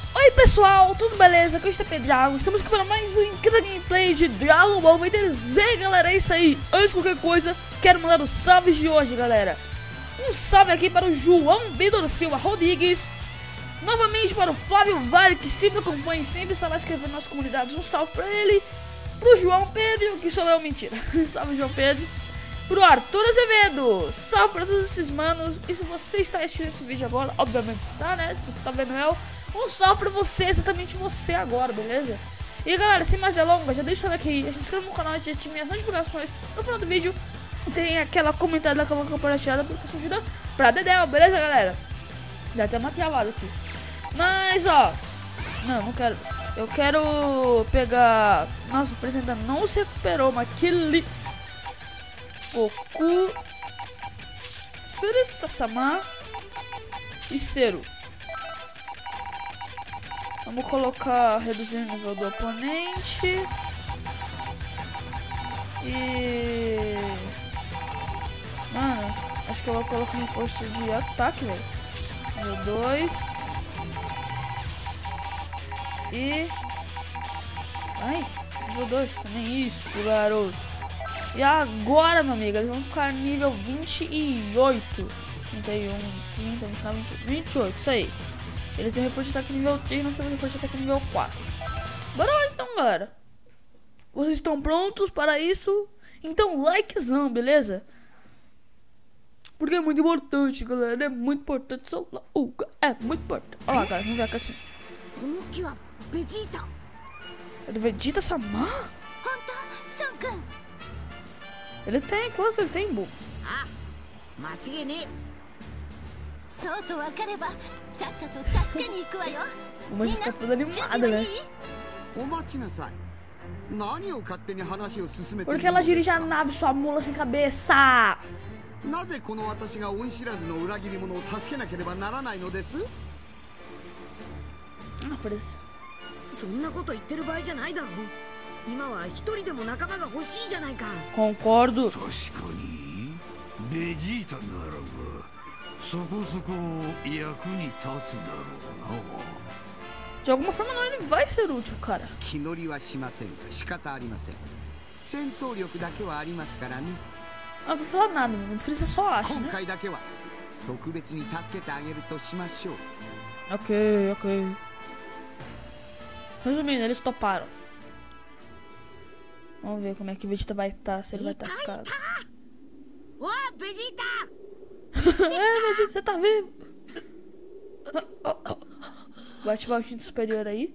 Oi pessoal, tudo beleza? Aqui é o Pedro. Estamos aqui para mais um incrível gameplay de Dragon Ball Z, galera. É isso aí. Antes de qualquer coisa, quero mandar os salves de hoje, galera. Um salve aqui para o João Vitor Silva Rodrigues. Novamente para o Flávio Vale, que sempre acompanha e sempre está lá escrevendo nas nossas comunidades. Um salve para ele. Pro João Pedro, que sou eu, mentira. Salve, João Pedro. Pro Arthur Azevedo. Salve para todos esses manos. E se você está assistindo esse vídeo agora, obviamente está, né? Se você está vendo eu, um salve pra você, exatamente você agora, beleza? E galera, sem mais delongas, já deixa o like aí, já se inscreva no canal, já ative minhas notificações. No final do vídeo tem aquela comentada, aquela compartilhada, porque isso ajuda pra Dedéu, beleza, galera? Já tem uma travada aqui. Mas, ó, não quero isso. Eu quero pegar... Nossa, o Freeza ainda não se recuperou, mas que li... Goku... Freeza-sama e Zero. Vamos colocar, reduzir o nível do oponente. E... Mano, acho que eu vou colocar reforço de ataque, velho. Nível 2. E... Ai, nível 2 também. Isso, garoto. E agora, meu amigo, eles vão ficar nível 28. 31, 30, 29, 28, isso aí. Eles têm reforço de ataque nível 3, nós temos reforço de ataque nível 4. Bora lá então, galera. Vocês estão prontos para isso? Então, likezão, beleza? Porque é muito importante, galera. É muito importante. É muito importante. Olha lá, galera. Vamos ver a cutscene. É do Vegeta-sama? Ele tem, claro que ele tem, bobo. Uma já fica toda animada, né? Porque ela dirige a nave, sua mula sem cabeça. Ah, Freeza. Concordo. De alguma forma não, ele vai ser útil, cara. Não vou falar nada, não precisa, só acha, né? Ok. Resumindo, eles toparam. Vamos ver como é que o Vegeta vai estar, se ele vai estar ficado. Vegeta, você tá vivo? Vai ativar o instinto superior aí.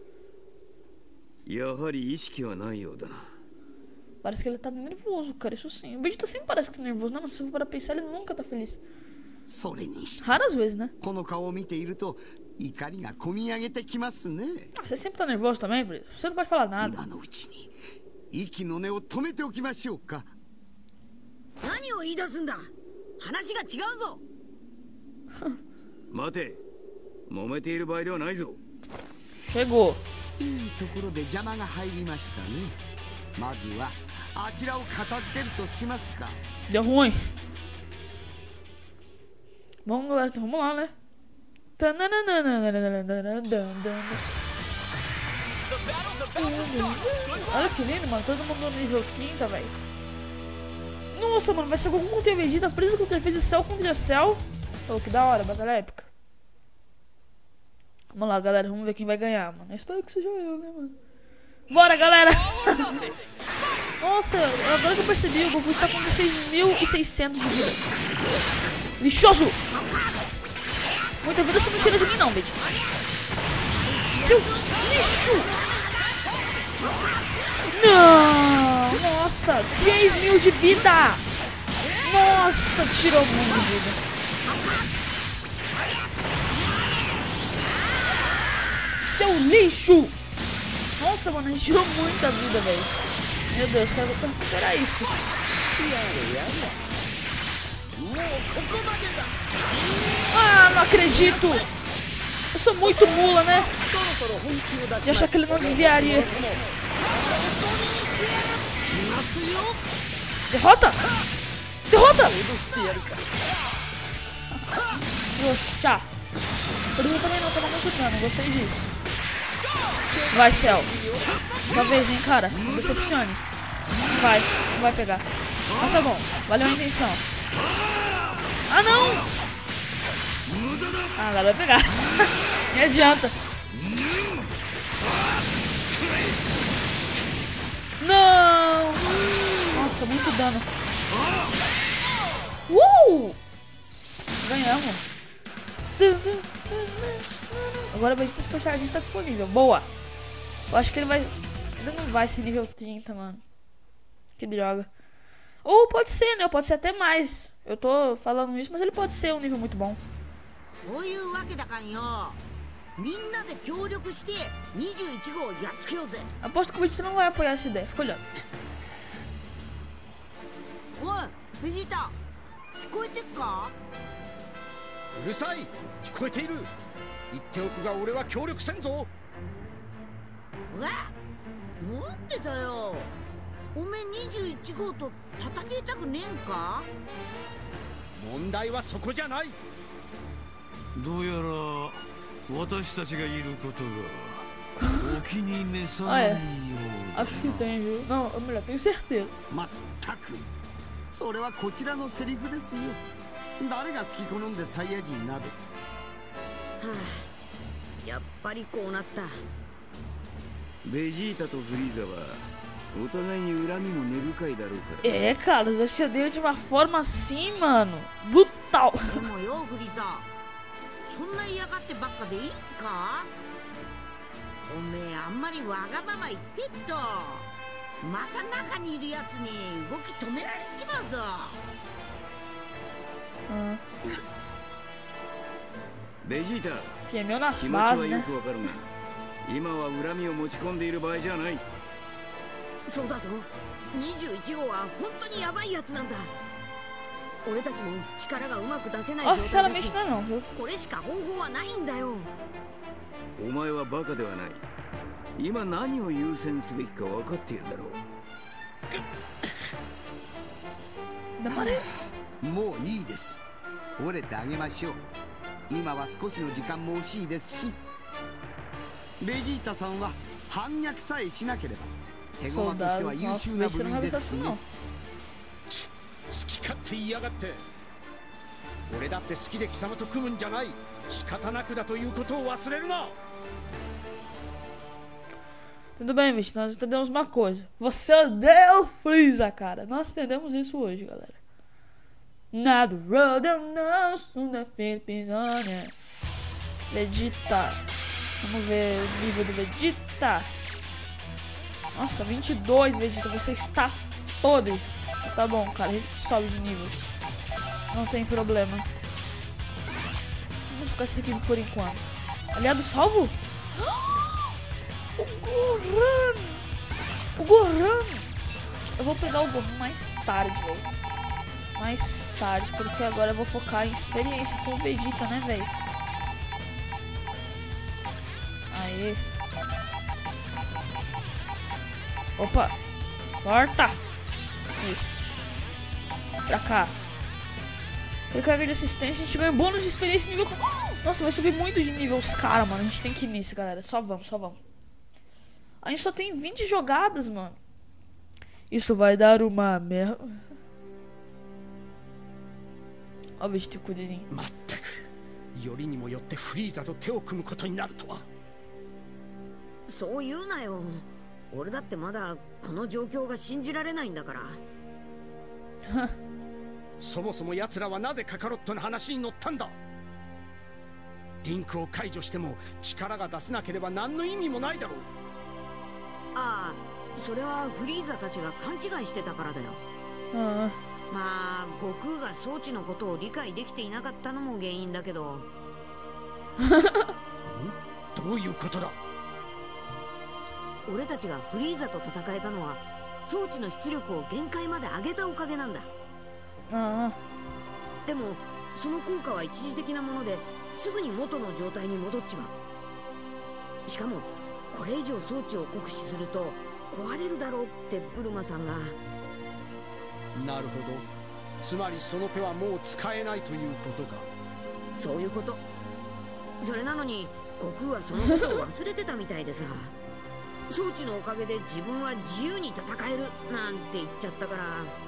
Parece que ele tá nervoso, cara, isso sim. O Vegeta sempre parece que tá nervoso, não, mas se for para pensar, ele nunca tá feliz. Raras vezes, né? Você sempre tá nervoso também, Freeza. Você não pode falar nada. Chegou. Deu ruim. Vamos, galera, então vamos lá, né? Olha que lindo, mano. Todo mundo no nível 30, velho. Nossa, mano, vai ser Goku contra Vegeta, Freeza contra Freeza, Cell contra Cell. Oh, que da hora, batalha épica. Vamos lá, galera, vamos ver quem vai ganhar, mano. Eu espero que seja eu, né, mano? Bora, galera! Nossa, agora que eu percebi, o Goku está com 16.600 de vida. Lixoso! Muita vida você não tira de mim, não, Vegeta. Seu lixo! Não! Nossa, 3.000 de vida! Nossa, tirou muito de vida. Seu lixo! Nossa, mano, a gente tirou muita vida, velho. Meu Deus, quero recuperar isso. Ah, não acredito! Eu sou muito mula, né? De achar que ele não desviaria. Derrota! Derrota! Trouxa! Por isso eu também não toma muito dano, gostei disso. Vai, Cell. Sua vez, hein, cara. Não decepcione. Vai, não vai pegar. Mas tá bom, valeu a intenção. Ah, não! Ah, agora vai pegar. Nem adianta. Não! Nossa, muito dano. Ganhamos. Agora o Vegeta Super Saiyajin está disponível. Boa! Eu acho que ele vai... Ele não vai ser nível 30, mano. Que droga. Ou pode ser, né? Pode ser até mais. Eu tô falando isso, mas ele pode ser um nível muito bom. Aposto que o Vegeta não vai apoiar essa ideia. Fica olhando. Oi, Vegeta. 聞こえてっか? うるさい、聞こえている。言っておくが俺は協力せんぞ。 なんでだよ。おめえ21号と叩きたくねえんか？ 問題はそこじゃない。 どうやら私たちがいることがお気に召さないようだ。 Acho que tem, viu? Não, melhor, tenho certeza. まったくそれはこちらのセリフですよ。誰が好き好んでサイヤ人など。 やっぱりこうなった。 ベジータとフリーザはお互いに恨みも根深いだろうから。 É, cara, os dois se odeiam de uma forma assim, mano. Brutal. でもよ、フリーザ。そんな嫌がってばっかでいいんか？おめえあんまりわがまま言ってっと。また中にいるやつに動き止められちまうぞ。 ベジータ、 Temeu nas 気持ちは bases, よ né? くわかるが、今は恨みを持ち込んでいる場合じゃない。 そうだぞ。21号は本当にヤバいやつなんだ。俺たちも力がうまく出せない状 Nossa, 態だし sinceramente não é não, viu? これしか方法はないんだよ。 お前はバカではない。今何を優先すべきか分かっているだろう。 もういいです。折れてあげましょう。今は少しの時間も惜しいですし、ベジータさんは反逆さえしなければ手駒としては優秀な部類ですしね。 好き勝手言いやがって。俺だって好きで貴様と組むんじゃない。仕方なくだということを忘れるな。 Tudo bem, Vegeta, nós entendemos uma coisa. Você odeia o Freeza, cara. Nós entendemos isso hoje, galera. Nada. Vegeta. Vamos ver o nível do Vegeta. Nossa, 22, Vegeta. Você está podre. Tá bom, cara. A gente sobe de nível. Não tem problema. Vamos ficar assim aqui por enquanto. Aliado salvo? O Gohan! O Gohan! Eu vou pegar o Gohan mais tarde, velho. Mais tarde, porque agora eu vou focar em experiência com o Vegeta, né, velho? Aê! Opa! Corta! Isso! Pra cá! Recarga de assistência, a gente ganha bônus de experiência nível... Nossa, vai subir muito de nível os caras, mano. A gente tem que ir nisso, galera. Só vamos, só vamos. A gente só tem 20 jogadas, mano. Isso vai dar uma merda. Ó, o Vegeta cuidadinho. まったく、よりにもよってフリーザと手を組むことになるとは。 そう言うなよ。俺だってまだこの状況が信じられないんだから。 そもそも奴らはなぜカカロットの話に乗ったんだ。リンクを解除しても力が出せなければ何の意味もないだろう。 ああ、それはフリーザたちが勘違いしてたからだよ。まあ悟空が装置のことを理解できていなかったのも原因だけど。 どういうことだ。 俺たちがフリーザと戦えたのは装置の出力を限界まで上げたおかげなんだ。でもその効果は一時的なものですぐに元の状態に戻っちまう。しかもこれ以上装置を酷使すると壊れるだろうってブルマさんが。 なるほど。つまりその手はもう使えないということか。 そういうこと。 それなのに悟空はそのことを忘れてたみたいでさ、装置のおかげで自分は自由に戦えるなんて言っちゃったから。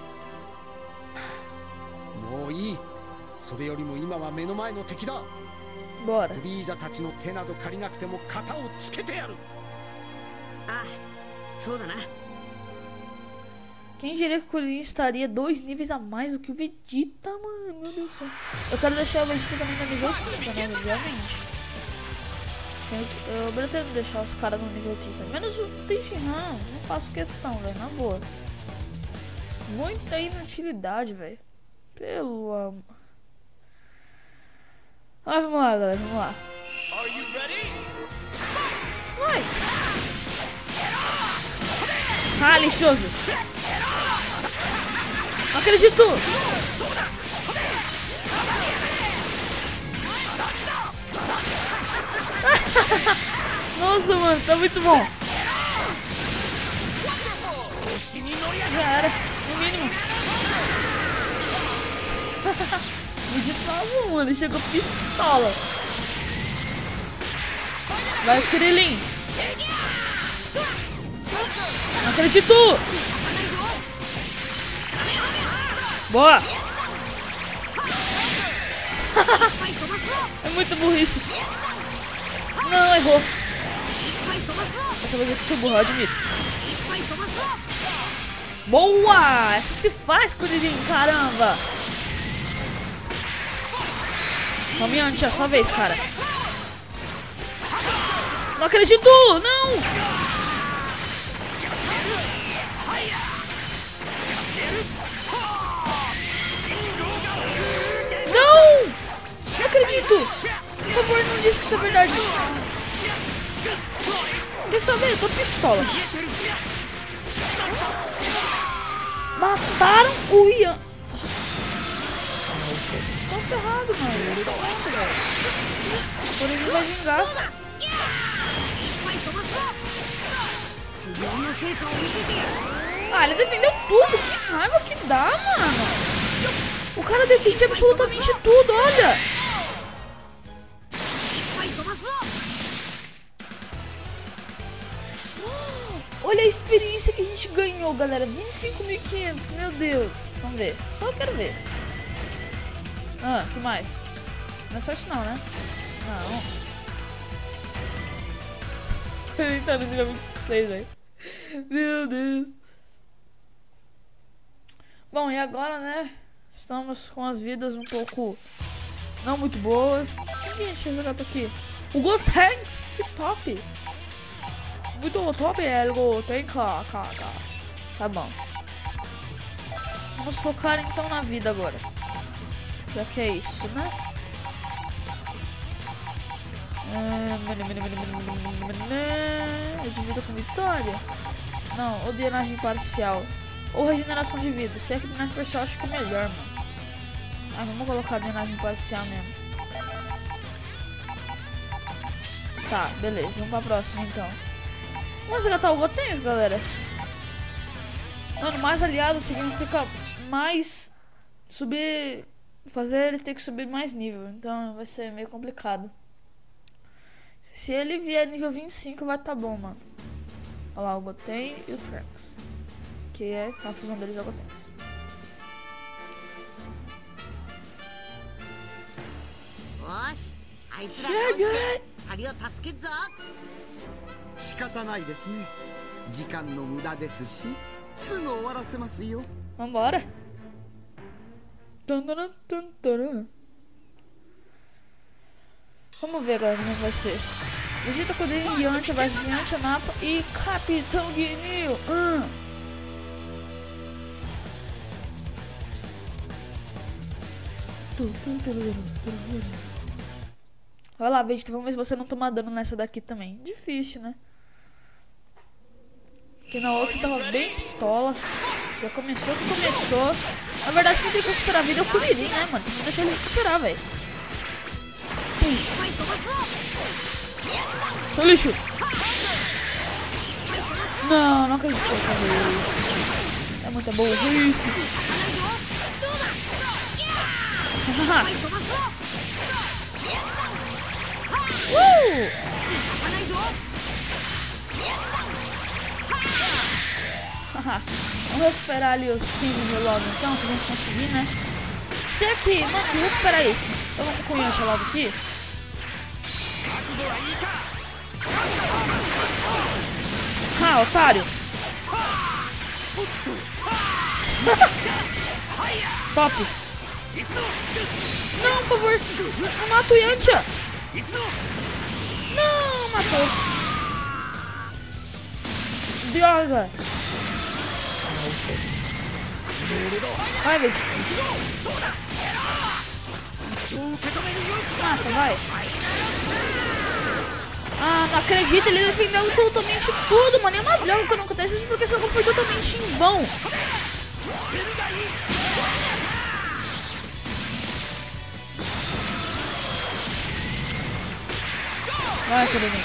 もういい。それよりも今は目の前の敵だ。 Bora. フリーザたちの手など借りなくても型をつけてやる。 ああ、そうだな。 Quem diria que o Kuririn estaria 2 níveis a mais do que o Vegeta, mano? Meu Deus do céu. Eu quero deixar o Vegeta também no nível 30, né? Obviamente. Eu pretendo deixar os caras no nível 30. Menos o Tenshinhan. Não faço questão, velho. Na boa. Muita inutilidade, velho. Pelo amor. Ah, vamos lá, galera. Vamos lá. Fight! Ah, lixoso! Não acredito! Nossa, mano, tá muito bom! Já era, no mínimo. Muito bom, mano, chegou pistola. Vai, Krillin! Não acredito! Boa! É muita burrice. Não, errou. Essa vez aqui foi burro, eu admito. Boa! Essa que se faz, Kuririn, caramba! Vamos antes, é sua vez, cara. Não acredito! Não! Não acredito! Por favor, não diz que isso é verdade. Quer saber? Eu tô pistola. Mataram o Ian. Tô ferrado, mano. Pronto, velho. Por ele vai vingar. Ah, ele defendeu tudo. Que raiva que dá, mano. O cara defende absolutamente tudo, olha. Olha a experiência que a gente ganhou, galera. 25.500, meu Deus. Vamos ver. Só eu quero ver. Ah, o que mais? Não é só isso não, né? Não. Ele tá no nível 26, velho. Meu Deus. Bom, e agora, né? Estamos com as vidas um pouco não muito boas. Quem que a gente resgatou aqui? O Gotenks! Que top! Muito top é o Gotenks. Tá bom. Vamos focar então na vida agora. Já que é isso, né? De vida com vitória? Não, ou drenagem parcial. Ou regeneração de vida. Se é que drenagem parcial acho que é melhor, mano. Ah, vamos colocar drenagem parcial mesmo. Tá, beleza. Vamos pra próxima então. Vamos resgatar o Gotenks, galera. Mano, mais aliado significa mais subir. Fazer ele ter que subir mais nível. Então vai ser meio complicado. Se ele vier nível 25 vai tá bom, mano. Olha lá o Goten e o Trunks. Que é a fusão deles é o Gotenks. Chega! 仕方ないですね。時間の無駄ですし、すぐ終わらせますよ。 Vambora. Vamos ver agora como vai ser. Vegeta, Kuririn, Yantia, vs Yantia, Nappa e Capitão Guinil. Vai lá, Vegeta, vamos ver se você não toma dano nessa daqui também. Difícil, né? Porque na outra você tava bem pistola. Já começou que começou. Na verdade, quem tem que recuperar a vida é o Kuririn, né, mano? Tem que deixar ele recuperar, velho. Putz. Seu lixo. Não, não acredito em fazer isso. É muita burrice. Vamos recuperar ali os 15 mil logo então, se a gente conseguir, né? Se aqui, mano, vou recuperar isso. Então vamos com o Yantia logo aqui. Ah, otário. Top. Não, por favor. Não mata o Yantia. Não, matou. Droga. Vai, bicho. Mata, vai. Ah, não acredito, ele defendeu absolutamente tudo, mano. É uma droga quando acontece isso, porque esse jogo foi totalmente em vão. Vai, Kuririn.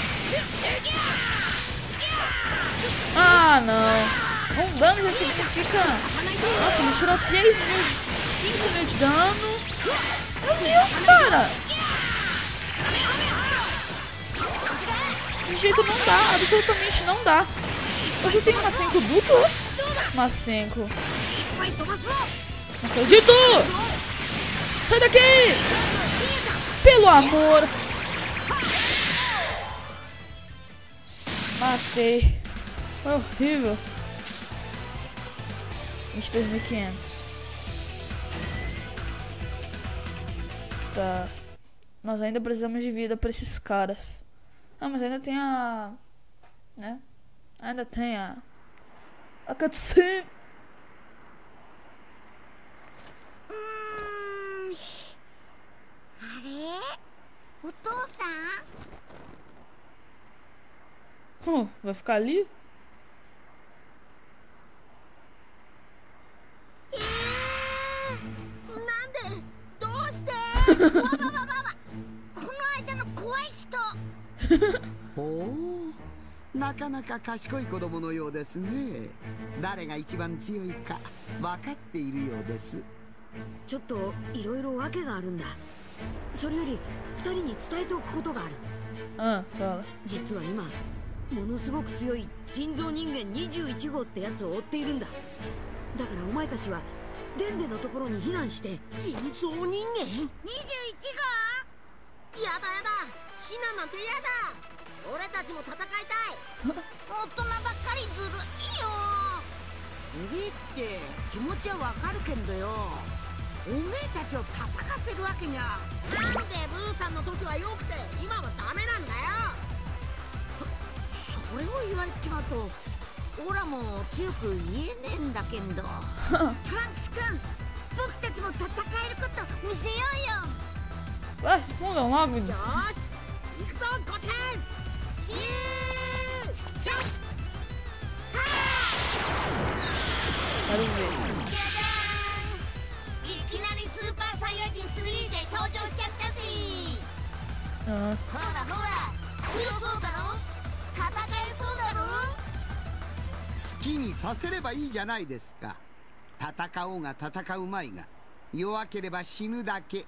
Ah, não. Um dano já significa... Nossa, ele tirou 5 mil de dano. Meu Deus, cara. Desse jeito não dá, absolutamente não dá. Hoje eu tenho uma 5 dupla? Uma 5. Não acredito! Sai daqui! Pelo amor! Matei. Foi horrível. 22.500. Tá. Nós ainda precisamos de vida pra esses caras. Ah, mas ainda tem a... né? Ainda tem a cutscene. Vai ficar ali? ほう、なかなか賢い子供のようですね。誰が一番強いか分かっているようです。 ちょっといろいろ訳があるんだ。それより2人に伝えておくことがある。実は今ものすごく強い人造人間21号ってやつを追っているんだ。だからお前たちはデンデのところに避難して。 人造人間21号？やだやだ、避難なんてやだ。俺たちも戦いたい。大人ばっかりずるいよ。ずるいって気持ちはわかるけんどよ、おめえたちを戦わせるわけにゃ。なんでブーさんの時は良くて今はダメなんだよ。それを言われちまうとオラも強く言えねえんだけんど。トランクス君、僕たちも戦えること見せようよ。 Vai, se fundam logo, よし、行くぞ5点。ヒューショッ。 Quero ver. いきなりスーパーサイヤ人3で登場しちゃったぜ。ほらほら、強そうだろ、戦えそうだろ。 好きにさせればいいじゃないですか。戦おうが戦うまいが弱ければ死ぬだけ。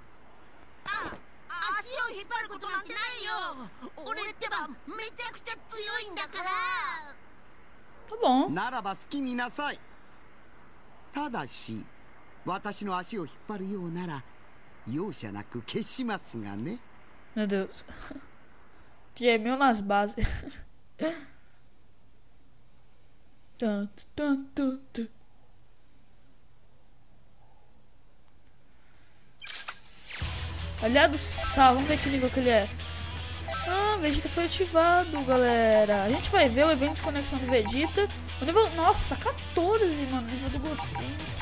足を引っ張ることなんてないよ。俺ってばめちゃくちゃ強いんだから。 Tá bom. ならば好きになさい。ただし私の足を引っ張るようなら容赦なく消しますがね。 Meu Deus. Tremeu nas bases. Aliado Sal, vamos ver que nível que ele é. Ah, Vegeta foi ativado, galera. A gente vai ver o evento de conexão do Vegeta. O nível... Nossa, 14, mano. O nível do Gotenks.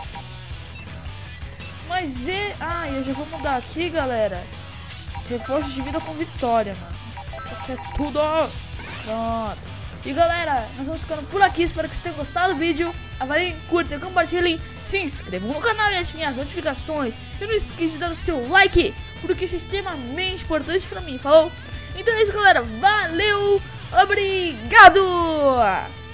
Mas é... Ah, eu já vou mudar aqui, galera. Reforço de vida com vitória, mano. Isso aqui é tudo. Pronto. E galera, nós vamos ficando por aqui. Espero que vocês tenham gostado do vídeo. Avaliem, curtem, compartilhem. Se inscrevam no canal e ativem as notificações. E não esqueça de dar o seu like, porque isso é extremamente importante pra mim, falou? Então é isso, galera. Valeu! Obrigado!